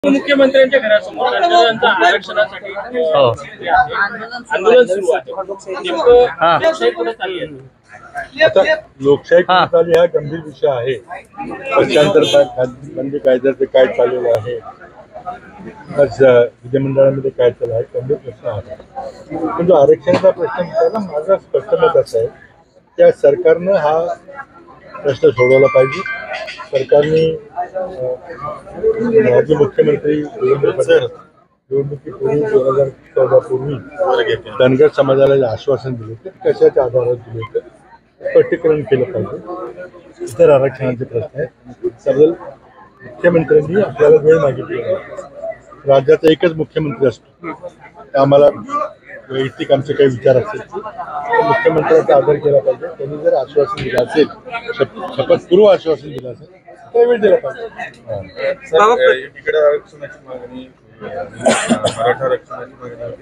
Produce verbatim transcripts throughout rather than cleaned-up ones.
मुख्यमंत्र्यांच्या घरासमोर दलितांच्या आरक्षणासाठी आंदोलन सुरू आहे. नेमकं लोकशाही पुढे चालली आहे. आता लोकशाही पुढे चालली हा गंभीर विषय आहे. पक्षांतर बंदी कायद्याचे काय चाललेलं आहे, आज विधिमंडळामध्ये काय चालू आहे, गंभीर प्रश्न आहे. पण जो आरक्षणाचा प्रश्न विचारला, माझं स्पष्ट मत असं आहे त्या सरकारनं हा प्रश्न सोडवला पाहिजे. सरकारने माजी मुख्यमंत्री देवेंद्र फडणवीस निवडणुकीपूर्वी दोन हजार चौदा पूर्वी धनगर समाजाला जे आश्वासन दिले ते कशाच्या आधारावर दिले होते स्पष्टीकरण केलं पाहिजे. इतर आरक्षणाचे प्रश्न आहेत त्याबद्दल मुख्यमंत्र्यांनी आपल्याला वेळ मागितली. राज्याचा एकच मुख्यमंत्री असतो, आम्हाला वैयक्तिक आमचे काही विचार असतील तर मुख्यमंत्र्यांचा आदर केला पाहिजे. त्यांनी जर आश्वासन दिलं असेल, शपथपूर्व आश्वासन दिलं असेल त्यावेळी दिलं पाहिजे. एकीकडे आरक्षणाची मागणी, मराठा आरक्षणाची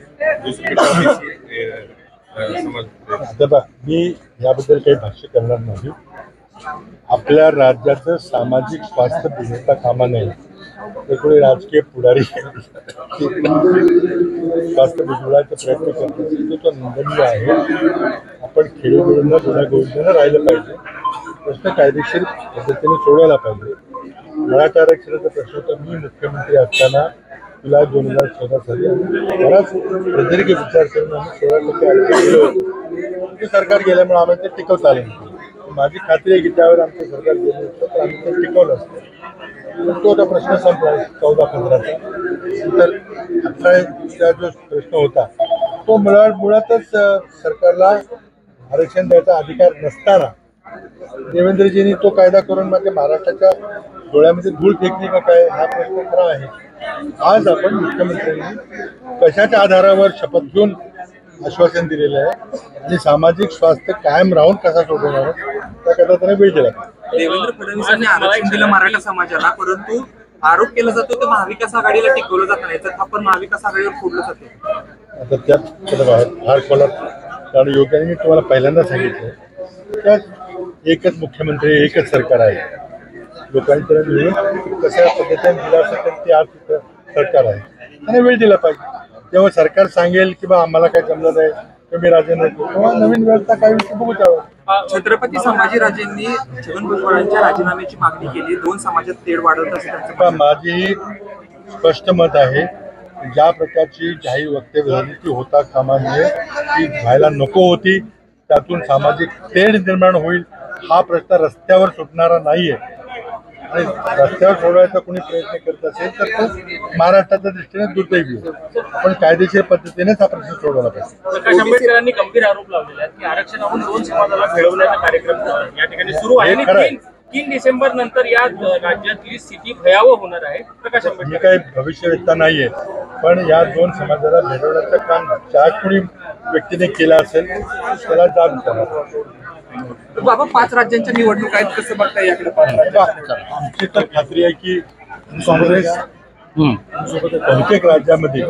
मागणी, आता मी याबद्दल काही भाष्य करणार नाही. आपल्या राज्याचं सामाजिक स्वास्थ्य बिघडता कामा नये. तर कोणी राजकीय पुढारी स्वास्थ्य बिघडवायचा प्रयत्न करत असेल तो निंदनीय आहे. आपण खेळून गुणागोविंदानं राहिलं पाहिजे. प्रश्न कायदेशीर पद्धतीने सोडवायला पाहिजे. मराठा आरक्षणाचा प्रश्न होता. मी मुख्यमंत्री असताना जुलै दोन हजार चौदा साली बराच प्रदीर्घ विचार करून आम्ही सोळा टक्के आरक्षण दिलं होतं. ते सरकार गेल्यामुळे आम्हाला ते टिकवता आलं नाही. माझी खात्री आहे की त्यावेळेला आमचं सरकार गेलं होतं तर आम्ही ते टिकवलं असतं. तो आता प्रश्न संपला चौदा पंधराचा. नंतर अठराचा जो प्रश्न होता तो मुळात मुळातच सरकारला आरक्षण द्यायचा अधिकार नसताना देवेंद्रजींनी तो कायदा करून म्हणजे महाराष्ट्राच्या डोळ्यामध्ये धूळ फेकली का काय हा प्रश्न खरा आहे. आज आपण मुख्यमंत्र्यांनी कशाच्या आधारावर शपथ घेऊन आश्वासन दिलेलं आहे आणि सामाजिक स्वास्थ्य कायम राहून कसा सोडवणार त्याकरता त्याने वेळ दिला. देवेंद्र फडणवीसांनी आरक्षण दिलं मराठा समाजाला, परंतु आरोप केला जातो की महाविकास आघाडीला टिकवलं जात नाही, तर आपण महाविकास आघाडीवर फोडलं जातो. आता त्यात फार खोलात कारण योग्य मी तुम्हाला पहिल्यांदा सांगितलं त्यात एकच मुख्यमंत्री एकच सरकार आहे. लोकांनी त्याला मिळून कशा पद्धतीने दिला असेल ते आज सरकार आहे. त्याने वेळ दिला पाहिजे. तेव्हा सरकार सांगेल की बा आम्हाला काही जमलं नाही कमी राजीनामा किंवा नवीन व्यवस्था काय बघू त्यावर. छत्रपती संभाजीराजेंनी छगन भुजबळांच्या राजीनाम्याची मागणी केली. दोन समाजात तेढ वाढवत असं माझी स्पष्ट मत आहे. ज्या प्रकारची जाहीर वक्तव्य झाली ती होता कामा नये, ती व्हायला नको होती. त्यातून सामाजिक तेढ निर्माण होईल हा प्रश्न रस्त्यावर सुटणारा नाहीये. आणि रस्त्यावर सोडवायचा कोणी प्रयत्न करत असेल तर तो महाराष्ट्राच्या दृष्टीने दुर्दैवी आहे. पण कायदेशीर पद्धतीनेच हा प्रश्न सोडवला पाहिजे. प्रकाश आंबेडकरांनी गंभीर आरोप लावलेले आहेत की आरक्षणावरून दोन समाजाला मिळवण्याचा कार्यक्रम या ठिकाणी सुरू आहे आणि तीन डिसेंबर नंतर या राज्यातली स्थिती भयावह होणार आहे. प्रकाश आंबेडकर ही काही भविष्यवेत्ता नाहीये, पण या दोन समाजाला भेटवण्याचं काम ज्या कोणी व्यक्तीने केलं असेल त्याला जाब विचारणार. बाबा पाच राज्यांच्या निवडणूक आहेत, कसं बघताय याकडे? आमची तर खात्री आहे की काँग्रेस बहुतेक राज्यामध्ये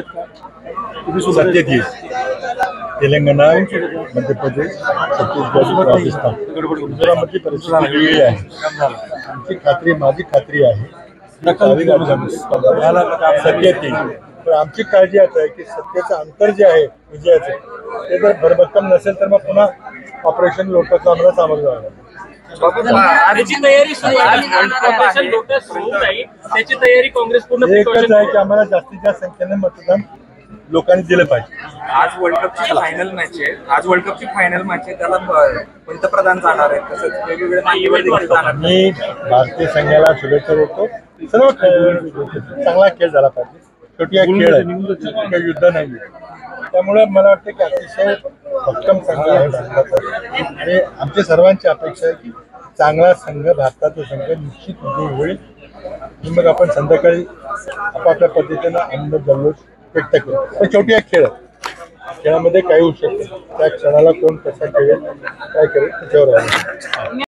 सत्तेत येईल. तेलंगणा, मध्य प्रदेश, छत्तीसगड, राजस्थान, गुजरातमधली परिस्थिती वेगळी आहे. आमची खात्री माझी खात्री आहे काही राज्यामध्ये सत्तेत येईल. पण आमची काळजी आता आहे की सत्तेचं अंतर जे आहे विजयाचं ते जर भरभक्कम नसेल तर मग पुन्हा ऑपरेशन लोटसला आम्हाला सामोरं जावं लागेल. त्याची तयारी ऑपरेशन लोटस सुरू नाही, त्याची तयारी काँग्रेस पूर्ण एकच आहे की आम्हाला जास्तीत जास्त संख्येने मतदान लोकांनी दिलं पाहिजे. आज वर्ल्ड कपची फायनल मॅच आहे. आज वर्ल्ड कपची फायनल मॅच आहे, त्याला पंतप्रधान जाणार आहेत, तसंच वेगवेगळे जाणार. मी भारतीय संघाला शुभेच्छा देतो. सर्व चांगला खेळ झाला पाहिजे. शेवटी हा खेळ आहे, काही युद्ध नाही. त्यामुळे मला वाटतं की अतिशय भक्कम संघ आहे भारताचा आणि आमच्या सर्वांची अपेक्षा आहे की चांगला संघ भारताचा संघ निश्चित विजयी होईल. आणि मग आपण संध्याकाळी आपापल्या पद्धतीनं आनंद जल्लोष व्यक्त करू. पण शेवटी हा खेळ आहे, खेळामध्ये काही होऊ शकतं. त्या क्षणाला कोण कसा खेळेल काय करेल त्याच्यावर आहे.